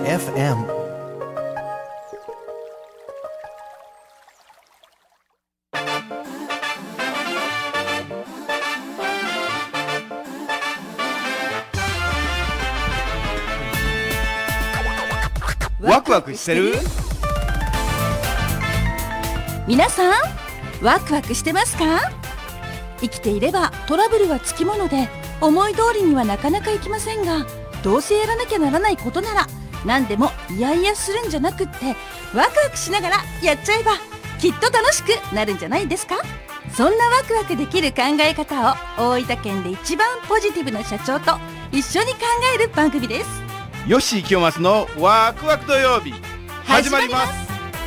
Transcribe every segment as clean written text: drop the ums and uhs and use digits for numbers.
FM。 ワクワクしてる？ 皆さんワクワクしてますか？生きていればトラブルはつきもので思い通りにはなかなかいきませんが、どうせやらなきゃならないことなら何でもイヤイヤするんじゃなくってワクワクしながらやっちゃえばきっと楽しくなるんじゃないですか？そんなワクワクできる考え方を大分県で一番ポジティブな社長と一緒に考える番組です。 ヨッシー清松のワクワク土曜日始まります。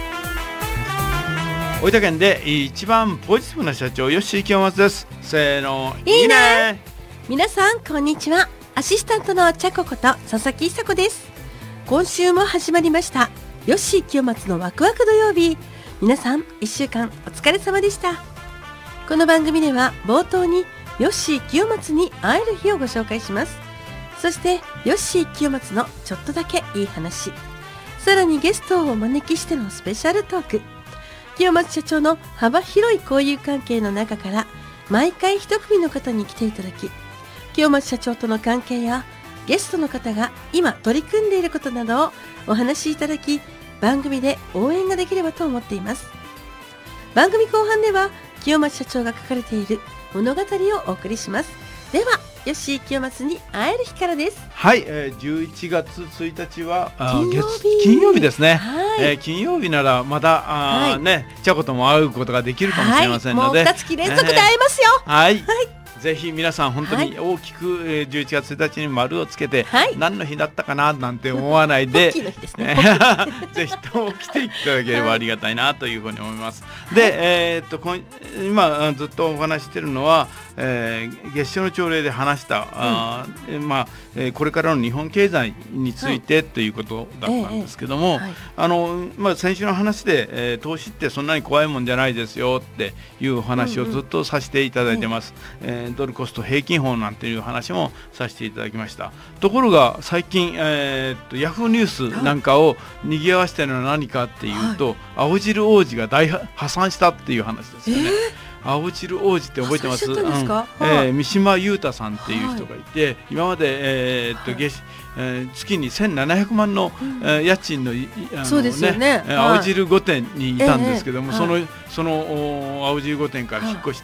大分県で一番ポジティブな社長ヨッシー清松です。せーの、いいね。 皆さんこんにちは。アシスタントのちゃここと佐々木久子です。今週も始まりましたヨッシー清松のワクワク土曜日。皆さん1週間お疲れ様でした。この番組では冒頭にヨッシー清松に会える日をご紹介します。そしてヨッシー清松のちょっとだけいい話、さらにゲストをお招きしてのスペシャルトーク、清松社長の幅広い交友関係の中から毎回一組の方に来ていただき、清松社長との関係やゲストの方が今取り組んでいることなどをお話しいただき、番組で応援ができればと思っています。番組後半では清松社長が書かれている物語をお送りします。ではヨッシー清松に会える日からです。 はい、11月1日は金曜日ですね。 はい、 金曜日ならまだはいね、ちゃことも会うことができるかもしれませんので、 はい、もう2月連続で会えますよ。 はい、ぜひ皆さん本当に大きく11月1日に丸をつけて、 はい、 何の日だったかななんて思わないで、 ポッキーの日ですね。 ぜひとも来ていただければありがたいなというふうに思います。で、今ずっとお話しているのは、月初の朝礼で話した、これからの日本経済について、ということだったんですけども、先週の話で、投資ってそんなに怖いもんじゃないですよっていうお話をずっとさせていただいてます。ドルコスト平均法なんていう話もさせていただきました。ところが最近、ヤフーニュースなんかを賑わしているのは何かっていうと、青汁王子が破産したっていう話ですよね。青汁王子って覚えてます？三島裕太さんっていう人がいて、今まで、月に1700万の、家賃の、青汁御殿にいたんですけども、その青汁御殿から引っ越して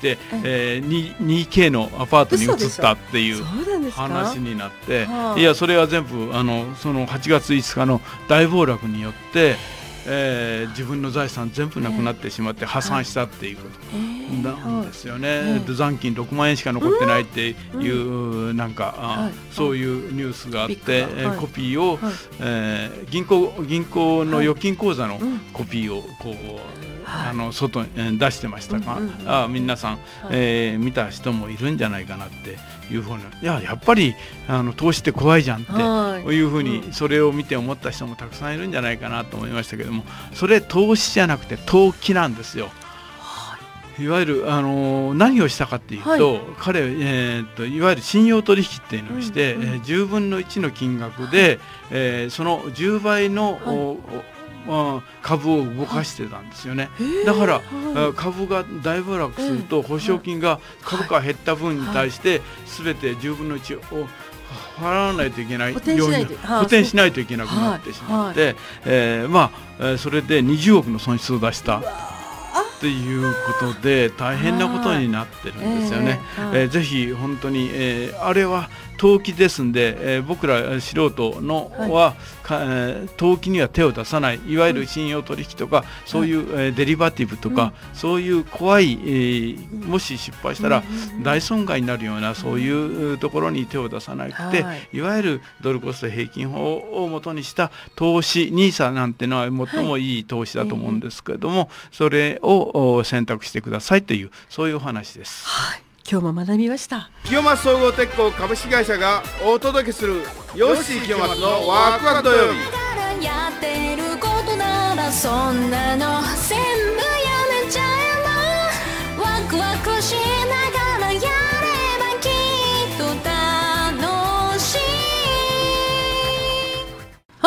、2K のアパートに移ったっていう話になって、いやそれは全部その8月5日の大暴落によって自分の財産全部なくなってしまって破産したっていうことなんですよね。残金6万円しか残ってないっていうなんかそういうニュースがあって、コピーを銀行の預金口座のコピーをこう外に出してましたが、皆さん見た人もいるんじゃないかなっていうふうに、やっぱり投資って怖いじゃんっていうふうにそれを見て思った人もたくさんいるんじゃないかなと思いましたけども、それ投資じゃなくて投機なんですよ。いわゆる何をしたかっていうと、彼いわゆる信用取引っていうのをして、10分の1の金額で、その10倍の、株を動かしてたんですよね。だから、株が大暴落すると保証金が株価が減った分に対して全て10分の1を払わないといけないように補填しないといけなくなってしまって、それで20億の損失を出したっていうことで大変なことになってるんですよね。ぜひ本当に、あれは投機ですんで、僕ら素人のは、投機には手を出さない、いわゆる信用取引とか、そういう、デリバティブとか、そういう怖い、もし失敗したら大損害になるようなそういうところに手を出さなくて、いわゆるドルコスト平均法をもとにした投資 NISA なんてのは最もいい投資だと思うんですけれども、それを選択してくださいというそういうお話です。 今日も学びました。 清松総合鉄工株式会社がお届けするヨッシー清松のワクワク土曜日。 やってることならそんなの全部やめちゃえば、ワクワクしながらやればきっと楽しい。 本日の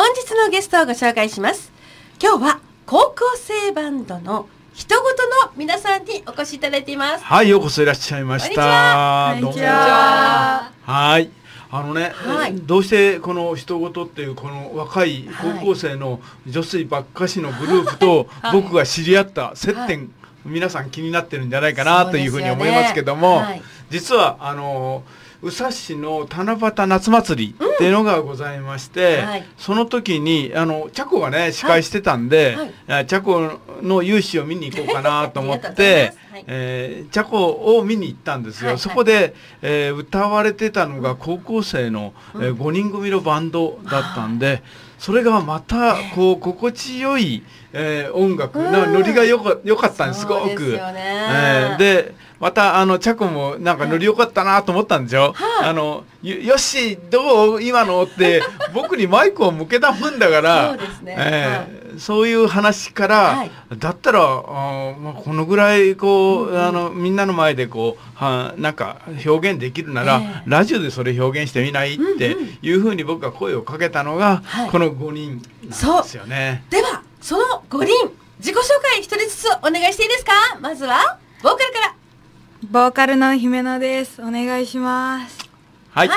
のゲストをご紹介します。今日は高校生バンドの人ごとの皆さんにお越しいただいています。 はい、ようこそいらっしゃいました。 こんにちは。 はい。どうしてこの人ごとっていうこの若い高校生の女性ばっかしのグループと僕が知り合った接点、皆さん気になってるんじゃないかなというふうに思いますけども、実は宇佐市の七夕夏祭りっていうのがございまして、その時に茶子がね司会してたんで、茶子の勇姿を見に行こうかなと思って茶子を見に行ったんですよ。そこで、歌われてたのが高校生の、5人組のバンドだったんで、それがまたこう心地よい、音楽のノリがよかったんですすごく。でまた茶子もなんかノリ良かったなと思ったんですよ。よしどう今のって僕にマイクを向けたもんだからそういう話から、だったらこのぐらいこうみんなの前でこうなんか表現できるなら、ラジオでそれ表現してみないっていうふうに僕が声をかけたのが、この5人なんですよね。 ではその5人自己紹介一人ずつお願いしていいですか。まずはボーカルから。 ボーカルの姫野です。お願いします。 はい。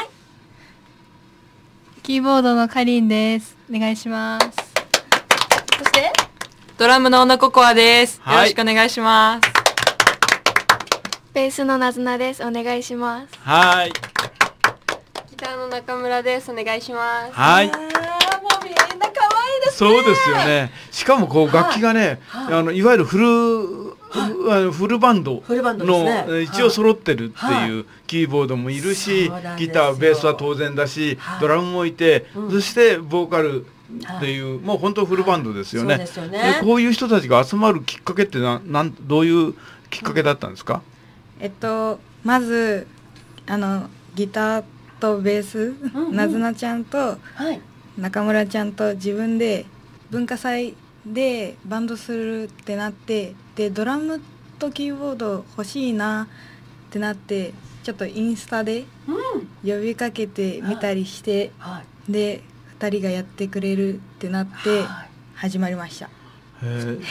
キーボードのかりんです。お願いします。 そしてドラムの小野ココアです。よろしくお願いします。 ベースのなずなです。お願いします。 はい。 ギターの中村です。お願いします。 はい。もうみんな可愛いですね。 そうですよね。しかもこう楽器がね、いわゆるフルバンドの一応揃ってるっていう、キーボードもいるし、ギターベースは当然だし、ドラムもいて、そしてボーカルっていうもう本当フルバンドですよね。こういう人たちが集まるきっかけってどういうきっかけだったんですか。 まずギターとベース、なずなちゃんと中村ちゃんと自分で文化祭でバンドするってなって、でドラムとキーボード欲しいなってなって、ちょっとインスタで呼びかけてみたりして、で2人がやってくれるってなって始まりました。 それに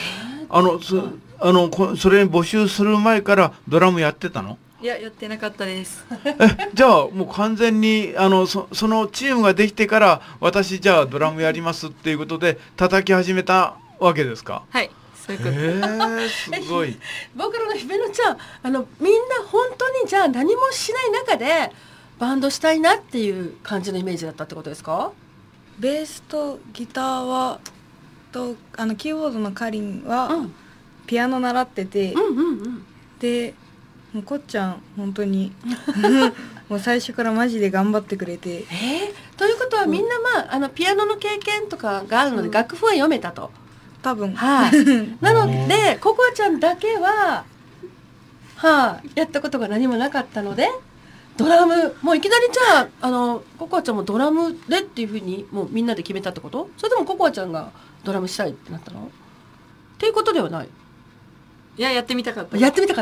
募集する前からドラムやってたの？ いや、やってなかったです。 じゃあもう完全にそのチームができてから私じゃあドラムやりますっていうことで叩き始めたわけですか？ はい、そういうことすごい。 ボーカルの姫野ちゃんみんな本当にじゃあ何もしない中でバンドしたいなっていう感じのイメージだったってことですか？ ベースとギターはとキーボードのかりんはピアノ習ってて、でもうこっちゃん本当にもう最初からマジで頑張ってくれて、 ということはみんなピアノの経験とかがあるので楽譜は読めたと多分なのでココアちゃんだけはやったことが何もなかったので、ドラムもういきなりじゃあココアちゃんもドラムでっていうふうにもうみんなで決めたってこと？それともココアちゃんがドラムしたいってなったの？っていうことではない。 いや、やってみたかった。 やってみたかった。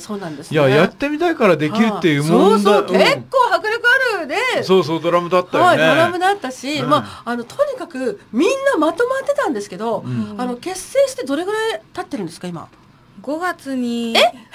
そうなんですね。 いや、やってみたいからできるっていうもんだ。 そう結構迫力あるね。 そうドラムだったよね。 ドラムだったし、とにかくみんなまとまってたんですけど、結成してどれぐらい経ってるんですか今 ？5月に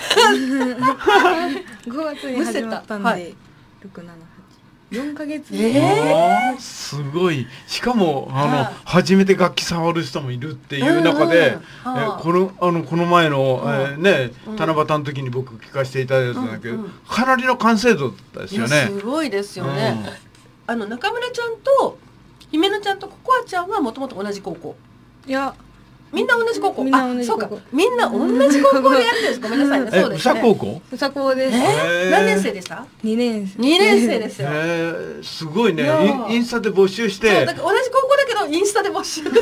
5月に始まったんで、4ヶ月。 すごい。しかも初めて楽器触る人もいるっていう中で、この前の七夕の時に僕聞かせていただいたんだけど、かなりの完成度だったですよね。 すごいですよね。中村ちゃんと姫野ちゃんとココアちゃんはもともと同じ高校？ いや、 みんな同じ高校。そうか。みんな同じ高校でやってるんです。ごめんなさいね。そうですね。 宇佐高校？ 宇佐高です。 何年生でした？2年生ですよ。 すごいね。インスタで募集して。 同じ高校だけどインスタで募集。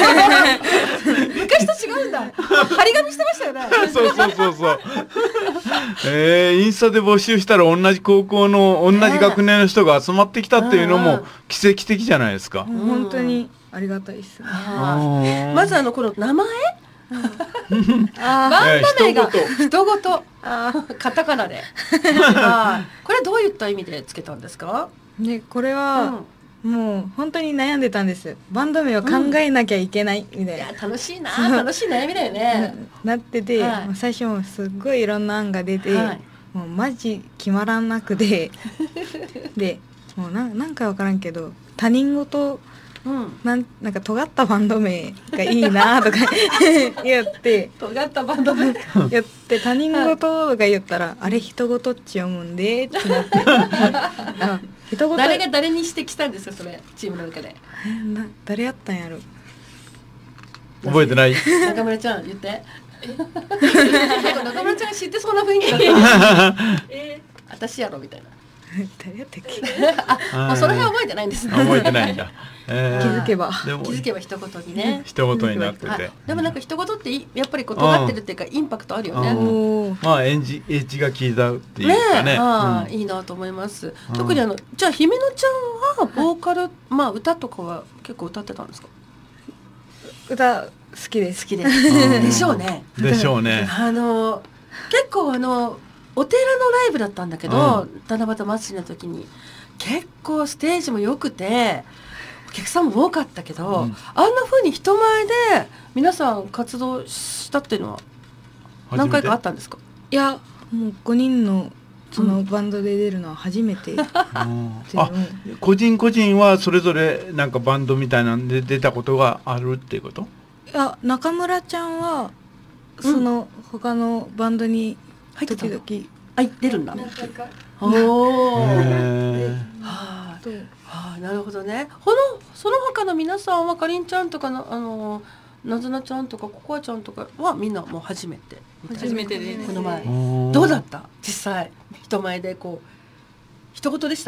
昔と違うんだ。張り紙してましたよね。 そう。インスタで募集したら同じ高校の同じ学年の人が集まってきたっていうのも奇跡的じゃないですか。 本当にありがたいですね。 まずこの名前、バンド名が人ごとカタカナで、これはどういった意味でつけたんですか？ これはもう本当に悩んでたんです。バンド名を考えなきゃいけないみたいな、 いや楽しいな、楽しい悩みだよね。 なってて、 はいもう最初もすっごいいろんな案が出て、 はいもうマジ決まらなくてでもうなんか分からんけど他人事なんか尖ったバンド名がいいなとか言って尖ったバンド名言って他人事とか言ったら、あれ人事っち読むんでってなってあ人事誰が誰に指摘したんですか、それチームの中で。 誰やったんやろ。 覚えてない。 中村ちゃん言って。中村ちゃんが知ってそうな雰囲気だった私やろみたいな。 誰やったっけもうその辺は覚えてないんです。 覚えてないんだ。 気づけば気づけば一言にね。 一言になってて。 でもなんか一言ってやっぱりこう尖ってるっていうかインパクトあるよね。 まあエッジが効いたっていうかね。 いいなと思います。特にじゃあ姫野ちゃんはボーカル、まあ歌とかは結構歌ってたんですか。 歌好きです。 好きです。でしょうね。 でしょうね。 結構お寺のライブだったんだけど、七夕祭りの時に結構ステージも良くてお客さんも多かったけど、あんな風に人前で皆さん活動したっていうのは何回かあったんですか。 いやもう5人のそのバンドで出るのは初めて。 個人個人はそれぞれなんかバンドみたいなんで出たことがあるっていうこと。 いや中村ちゃんはその他のバンドに時々 出るんだ。おお。なるほどね。その他の皆さんはかりんちゃんとかなずなちゃんとかここあちゃんとかはみんなもう初めてでこの前どうだった実際人前でこう一言でした。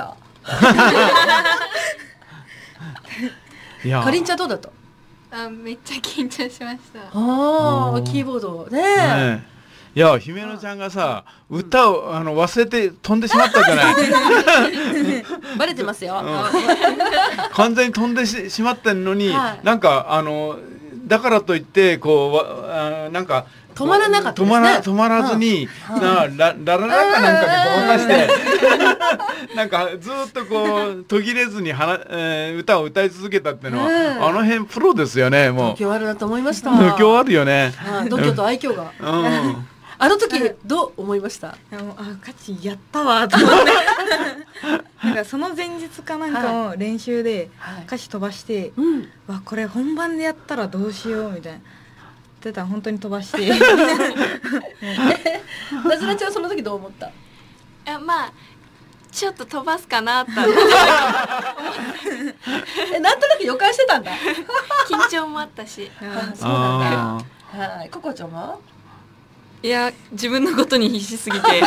かりんちゃんどうだった。 めっちゃ緊張しました。 キーボードね。 いや姫野ちゃんがさ歌を忘れて飛んでしまったじゃない。 バレてますよ。 完全に飛んでしまったのに、なんかだからといってこうなんか止まらなかったですね。 止まらずにラララかなんかでごまかしてなんかずっとこう途切れずに歌を歌い続けたっていうのはあの辺プロですよね。もう度胸あるなと思いました。 度胸あるよね。 度胸と愛嬌が。あの時どう思いました。 ガチやったわと思ってなんかその前日かなんかも練習で歌詞飛ばして、わこれ本番でやったらどうしようみたいなってたら本当に飛ばしてなずなちゃんその時どう思った。 まあちょっと飛ばすかなとなんとなく予感してたんだ。 緊張もあったし。 そうなんだ。はい、ココちゃんは。 いや自分のことに必死すぎてココア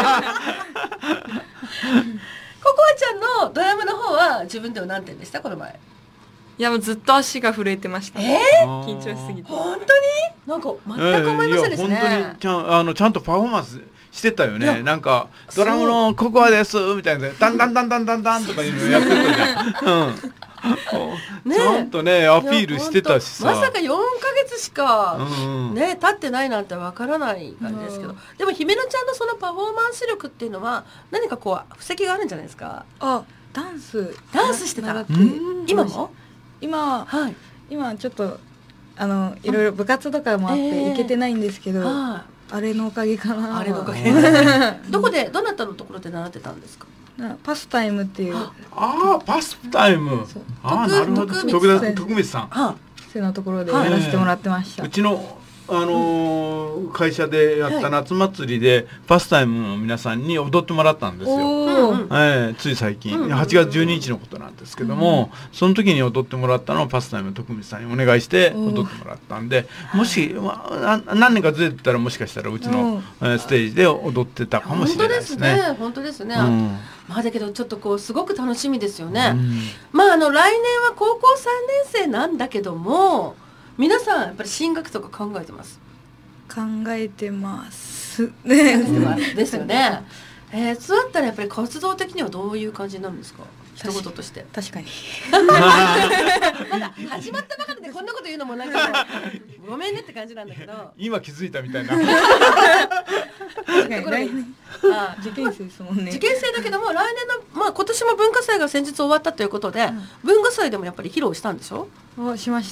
ちゃんのドラムの方は自分では何点でしたこの前。 いやもうずっと足が震えてました。緊張しすぎて。 本当になんか全く思いませんでしたね。 本当にちゃんとパフォーマンスしてたよね。なんかドラムのココアですみたいなダンダンダンダンダンダンとかいうのやってたじゃん。ちゃんとねアピールしてたしさ。 まさか4ヶ月しかね経ってないなんてわからない感じですけど、でも姫野ちゃんのそのパフォーマンス力っていうのは何かこう布石があるんじゃないですか。 ダンスしてた。 今も今ちょっといろいろ部活とかもあって行けてないんですけど、あれのおかげかな。 あれのおかげ。どなたのところで習ってたんですか。 パスタイムっていう。 パスタイム。なるほど。徳光さん。 そのところでやらせてもらってました。 うちの会社でやった夏祭りでパスタイムの皆さんに踊ってもらったんですよ。つい最近8月12日のことなんですけども、その時に踊ってもらったのをパスタイムの徳光さんにお願いして踊ってもらったんで、もし何年かずれてたらもしかしたらうちのステージで踊ってたかもしれないですね。 本当ですね。まあだけどちょっとこうすごく楽しみですよね。まあ来年は高校3年生なんだけども。皆さんやっぱり進学とか考えてます。 考えてますですよね。そうだったらやっぱり活動的にはどういう感じになるんですか。 一言として。 確かに。 まだ始まったばかりでこんなこと言うのもなんかごめんねって感じなんだけど。 今気づいたみたいな。 受験生ですもんね。 受験生だけども来年の今年も文化祭が先日終わったということで、文化祭でもやっぱり披露したんでしょ？ しました。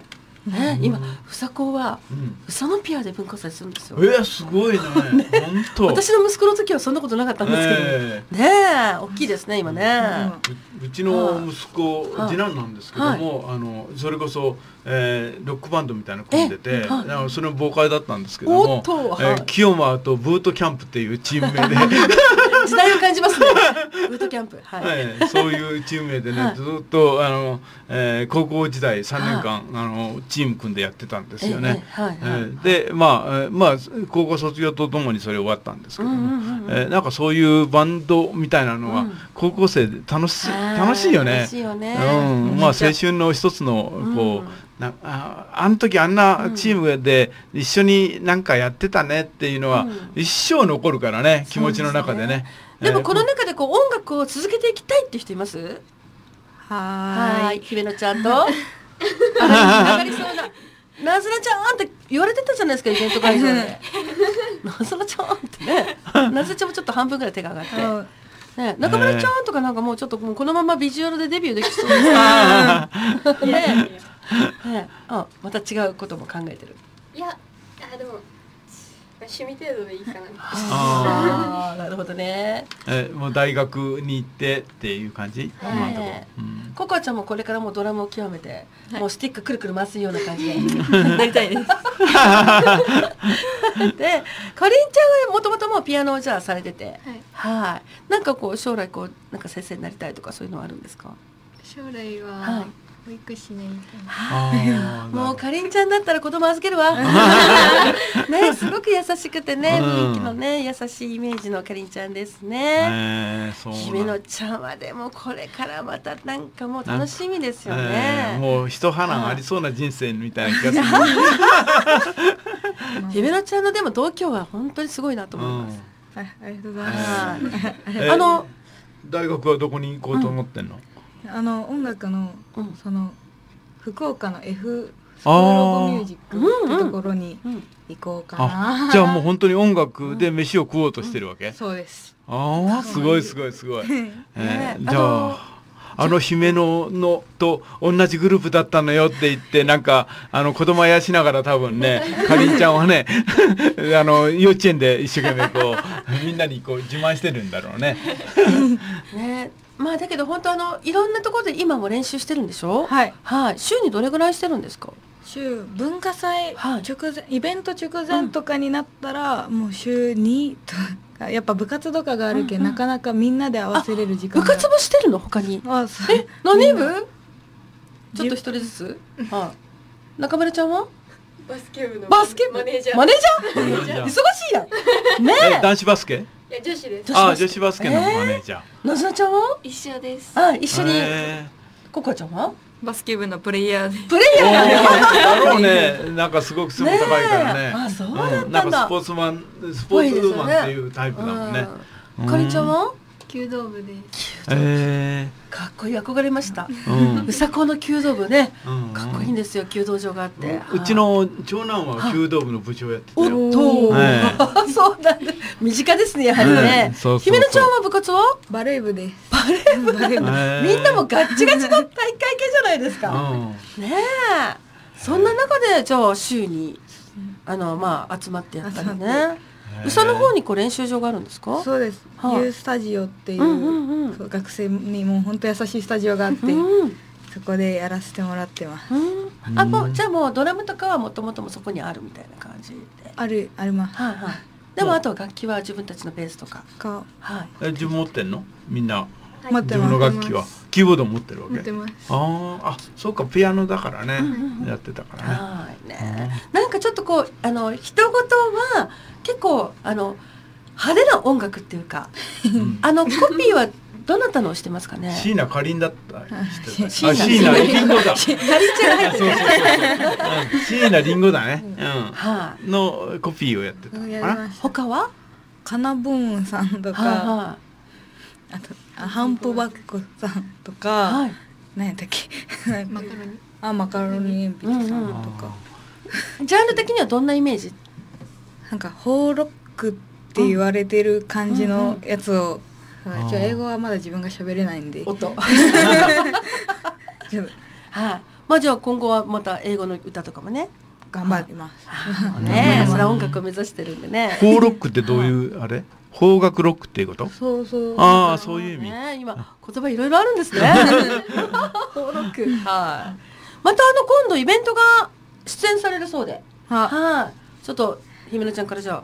今ふさこはうさのピアで文化祭するんですよ。 すごいね。本当。 私の息子の時はそんなことなかったんですけどね。大きいですね今ね。 うちの息子次男なんですけども、それこそロックバンドみたいなの組んでて、それもボーカルだったんですけども、清間とブートキャンプっていうチーム名で時代を感じますね。ブートキャンプ、 そういうチーム名でね、ずっと高校時代3年間チーム組んでやってたんですよね。で高校卒業とともにそれ終わったんですけども、なんかそういうバンドみたいなのは高校生で楽しいよね。青春の一つのこうあの時あんなチームで一緒になんかやってたねっていうのは一生残るからね、気持ちの中でね。 でもこの中でこう音楽を続けていきたいって人います？はい、姫野ちゃんと上がりそうななずなちゃんって言われてたじゃないですか、イベント会場で。なずなちゃんってね、なずなちゃんもちょっと半分ぐらい手が上がって。ね、中村ちゃんとかなんかもうちょっともうこのままビジュアルでデビューできそうですね。また違うことも考えてる。 いや、でも趣味程度でいいかな。 なるほどね。 もう大学に行ってっていう感じ。 ココアちゃんもこれからもうドラムを極めて、もうスティックくるくる回すような感じでなりたいです。で、かりんちゃんはもともともうピアノをじゃあされてて、なんかこう将来こうなんか先生になりたいとかそういうのはあるんですか？ 将来は保育士になりたい。もうかりんちゃんだったら子供預けるわ。ね、すごく優しくてね、雰囲気のね優しいイメージのかりんちゃんですね。姫野ちゃんはでもこれからまたなんかもう楽しみですよね。 もう一花ありそうな人生みたいな気がする。 姫野ちゃんのでも度胸は本当にすごいなと思います。 ありがとうございます。 大学はどこに行こうと思ってんの？ 音楽のその福岡の F スクールオブミュージックってところに行こうかな。 じゃあもう本当に音楽で飯を食おうとしてるわけ？ そうです。 すごいすごいすごい。じゃあ姫野のと同じグループだったのよって言ってなんか子供あやしながら多分ねかりんちゃんはね幼稚園で一生懸命こうみんなにこう自慢してるんだろうね。 ね。まあだけど本当いろんなところで今も練習してるんでしょ？ はい。 週にどれぐらいしてるんですか？ 文化祭直前、イベント直前とかになったらもう週2とか、やっぱ部活とかがあるけなかなかみんなで合わせれる時間が。 部活もしてるの他に？何部？ちょっと一人ずつ？中村ちゃんは？ バスケ部のマネージャー？忙しいやん。ね。 男子バスケ？ いや女子です。 女子バスケのマネージャー。 なずなちゃんは？ 一緒です。 一緒に。ココちゃんは？ バスケ部のプレイヤーで。 プレイヤーだろうね。なんかすごく背も高いからね。 そうだったんだ。なんかスポーツウーマンっていうタイプだもんね。 かりんちゃんは？ 弓道部で。 かっこいい、憧れました。うさこの弓道部ね、かっこいいんですよ。弓道場があって。 うちの長男は弓道部の部長やってたよ。 そうなんです。身近ですね、やはりね。姫野ちゃんは部活は？ バレー部です。 バレー部。みんなもガッチガチの大会系じゃないですか。ねえ。そんな中でじゃあ週に集まってやったりね。うさの方に練習場があるんですか？ そうです。Uスタジオっていう学生にも本当優しいスタジオがあって、そこでやらせてもらってます。 じゃあもうドラムとかはもともともそこにあるみたいな感じで。 あります。 でもあと楽器は自分たちのベースとか。 自分持ってんの？みんな。 持ってます。 自分の楽器はキーボード持ってるわけ？ 持ってます。 そうか、ピアノだからね、やってたからね。なんかちょっとこう人事は結構派手な音楽っていうか、コピーはどなたのをしてますかね？ 椎名かりんだったりしてた。 椎名りんごだ。 かりんちゃんが入ってる。椎名りんごだね。のコピーをやってた。 他は？ カナブーンさんとか。 あとハンプバックさんとか、 はい、 何やったっけマカロニ。 マカロニ鉛筆さんとか、 ジャンル的にはどんなイメージ？ なんかホーロックって言われてる感じのやつを、英語はまだ自分が喋れないんで音はい、まあじゃあ今後はまた英語の歌とかもね頑張りますね。それは音楽を目指してるんでね。 邦ロックってどういうあれ？邦楽ロックっていうこと？ そうそう。 ああ、そういう意味。 今言葉いろいろあるんですね。邦ロック。はい。また今度イベントが出演されるそうで。はい。ちょっと姫野ちゃんからじゃあ。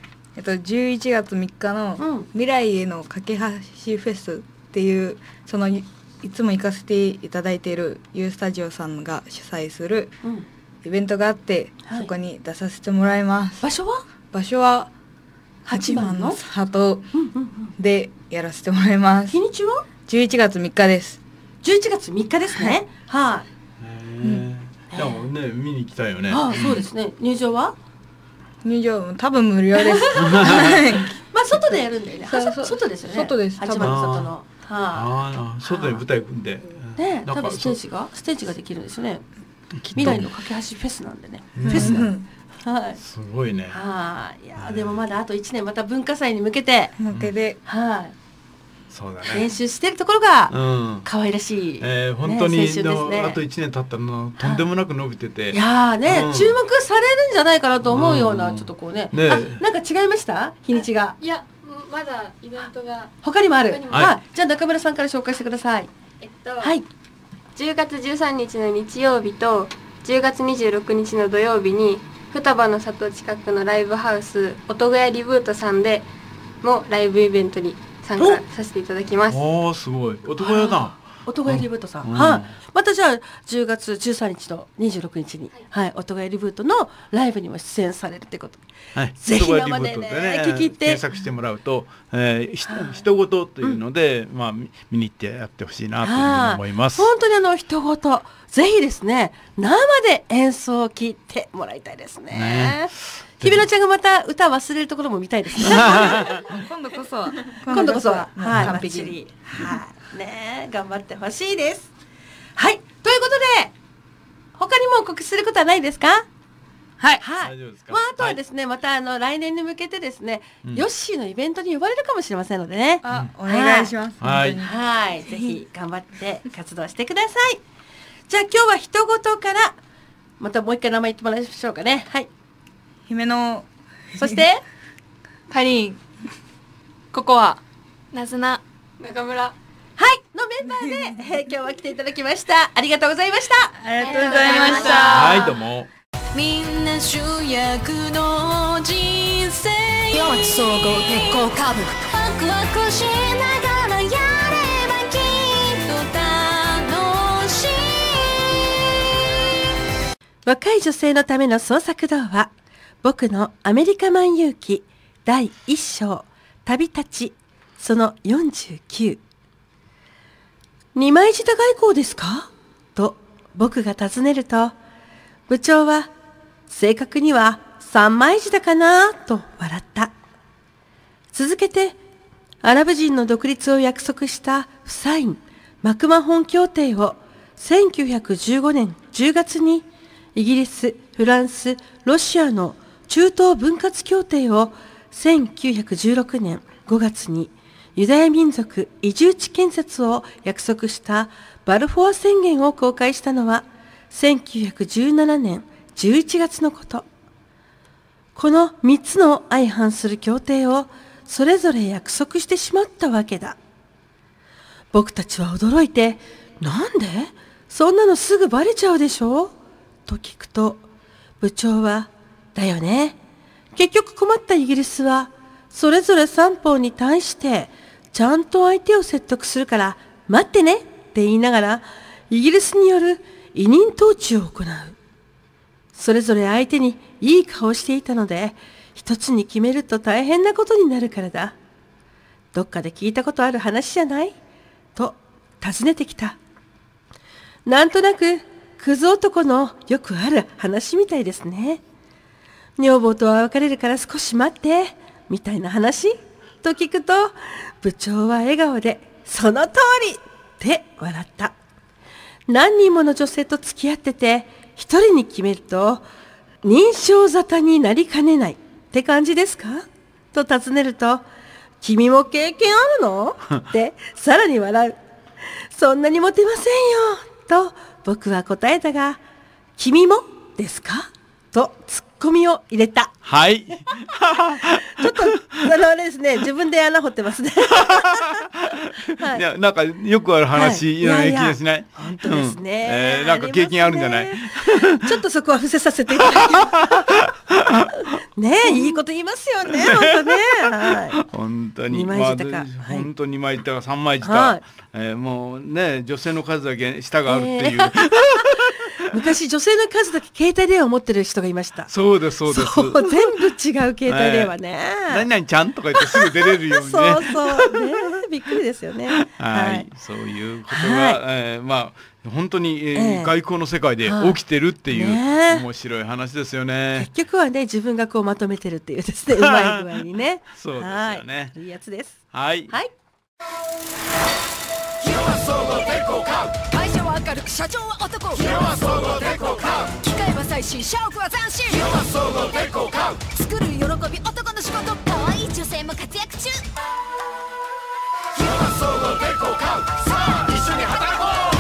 11月3日の未来への架け橋フェスっていういつも行かせていただいている U スタジオさんが主催するイベントがあって、そこに出させてもらいます。 場所は8番の里でやらせてもらいます。 日にちは 11月3日です。 11月3日ですね。はい。 でもね、見に行きたいよね。 そうですね。入場は多分無料です。 まあ外でやるんだよね。外ですよね。 外です。 8番の外の。 外で舞台組んで。 ね、多分ステージができるんですよね。未来の架け橋フェスなんでね。フェスなんで。はい。 すごいね。 いやでもまだあと1年また文化祭に向けて。はい。 そうだね。 練習してるところが可愛らしい。 本当にあと1年経ったのとんでもなく伸びてて。 いやね、注目されるんじゃないかなと思うようなちょっとこうね。なんか違いました？日にちが。 いや、まだイベントが他にもある。はい。じゃあ中村さんから紹介してください。 はい。10月13日の日曜日と10月26日の土曜日に双葉の里近くのライブハウス音小屋リブートさんでもライブイベントに参加させていただきます。 おー、すごい。音小屋だ。 音小屋リブートさん。はい。またじゃあ10月13日と26日に、はい、音小屋リブートのライブにも出演されるってこと。 はい。 ぜひ生でね、聞きて検索してもらうと、人ごとというので、まあ見に行ってやってほしいなというふうに思います。 本当に人ごと、ぜひですね、生で演奏を聞いてもらいたいですね。姫野ちゃんがまた歌忘れるところも見たいですね。 今度こそは。 はい、完璧に。はい、ね、頑張ってほしいです。はい、ということで、他にも告知することはないですか？はい。 大丈夫ですか？ あとはですね、また来年に向けてですね、ヨッシーのイベントに呼ばれるかもしれませんのでね。 お願いします。 はい。はい、ぜひ頑張って活動してください。じゃあ今日は人ごとから、またもう一回名前言ってもらいましょうかね。はい。 姫野。 そしてパリン、ココア、 なずな、中村。 はい、のメンバーで、今日は来ていただきました。ありがとうございました。 ありがとうございました。 はい、どうも。 みんな主役の人生よ山地総合月光カブワクワクしながらやればきっと楽しい。 若い女性のための創作童話、僕のアメリカ漫遊記第1章旅立ちその49。二枚舌外交ですかと僕が尋ねると、部長は正確には三枚舌かなと笑った。続けてアラブ人の独立を約束したフサイン・マクマホン協定を1915年10月にイギリス、フランス、ロシアの中東分割協定を1916年5月にユダヤ民族移住地建設を約束したバルフォア宣言を公開したのは1917年11月のこと。この3つの相反する協定をそれぞれ約束してしまったわけだ。僕たちは驚いて、なんで？そんなのすぐバレちゃうでしょ？と聞くと、部長は、だよね。結局困ったイギリスは、それぞれ三方に対して、ちゃんと相手を説得するから、待ってねって言いながら、イギリスによる委任統治を行う。それぞれ相手にいい顔していたので、一つに決めると大変なことになるからだ。どっかで聞いたことある話じゃない？と尋ねてきた。なんとなく、クズ男のよくある話みたいですね。女房とは別れるから少し待って、みたいな話？ と聞くと、部長は笑顔で、その通りって笑った。何人もの女性と付き合ってて、一人に決めると、認証沙汰になりかねないって感じですかと尋ねると、君も経験あるのってさらに笑う。そんなにモテませんよと僕は答えたが、君もですかとツッコミを入れた。 はい。 ちょっとあれですね、自分で穴掘ってますね。 いや、なんかよくある話な気がしない。 本当ですね。 なんか経験あるんじゃない。 ちょっとそこは伏せさせていただきます。ねえ、いいこと言いますよね。本当ね。 本当に。 2枚舌か。 本当2枚舌か3枚舌。もうね、女性の数だけ舌があるっていう。 昔女性の数だけ携帯電話を持ってる人がいました。 そうですそうです。 全部違う携帯電話ね。 何々ちゃんとか言ってすぐ出れるようにね。 そうそうね、びっくりですよね。 はい、そういうことが、まあ本当に、外交の世界で起きてるっていう面白い話ですよね。 結局はね、自分がこうまとめてるっていうですね、うまい具合にね。 そうですよね。 いいやつです。 はい。 はい。 会社は明るく社長は男、機械は最新社屋は斬新、作る喜び男の仕事、可愛い女性も活躍中、さあ一緒に働こう。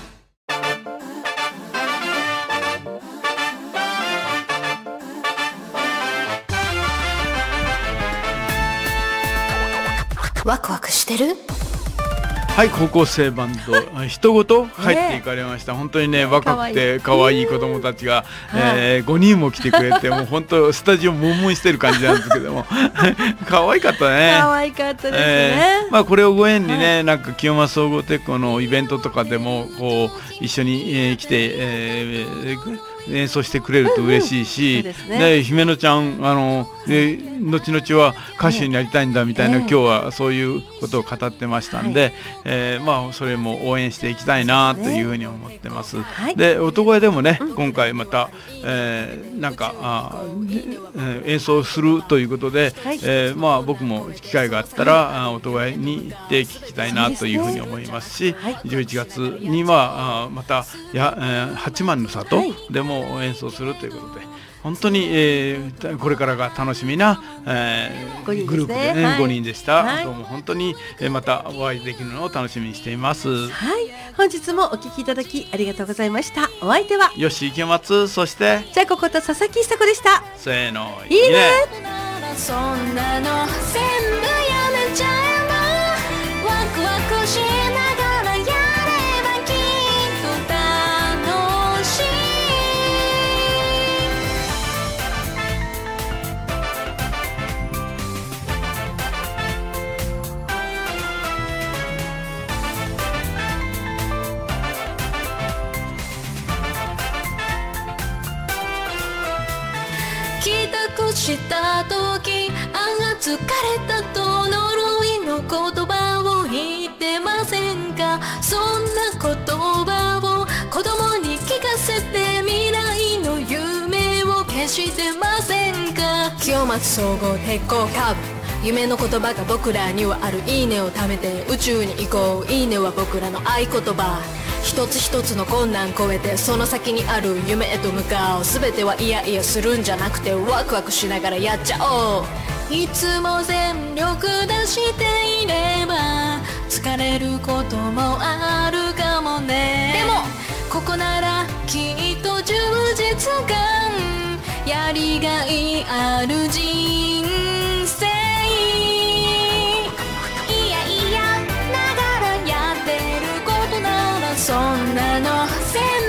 ワクワクしてる？ はい、高校生バンド人ごと入っていかれました。本当にね、若くて可愛い子供たちが5人も来てくれて、もう本当スタジオ悶々してる感じなんですけども可愛かったね。 可愛かったですね。 まあこれをご縁にね、なんか清松総合鉄工のイベントとかでもこう一緒に来て演奏してくれると嬉しいし、で姫野ちゃん後々は歌手になりたいんだみたいな、今日はそういうことを語ってましたんで、まあそれも応援していきたいなというふうに思ってます。で男屋でもね、今回また、なんか演奏するということで、まあ僕も機会があったら男屋に行って聞きたいなというふうに思いますし、11月にはまた八幡の里でも演奏するということで、本当に、これからが楽しみな、グループでね、5人でした。どうも本当に、またお会いできるのを楽しみにしています。 はい、本日もお聞きいただきありがとうございました。お相手は吉池松、そしてじゃここと佐々木久子でした。 せーの、 いいね。 そんなの全部やめちゃえば、ワクワクしながらやればきっと楽しい。帰宅した時、ああ疲れたと呪いの言葉を言ってませんか。そんな言葉を子供に聞かせて未来の夢を消してませんか。清松総合鉄工カーブ、夢の言葉が僕らにはある。いいねを貯めて宇宙に行こう。いいねは僕らの合言葉。一つ一つの困難越えてその先にある夢へと向かおう。全てはいやいやするんじゃなくてワクワクしながらやっちゃおう。いつも全力出していれば疲れることもあるかもね。でもここならきっと充実感、やりがいある人生。いやいやながらやってることなら、そんなの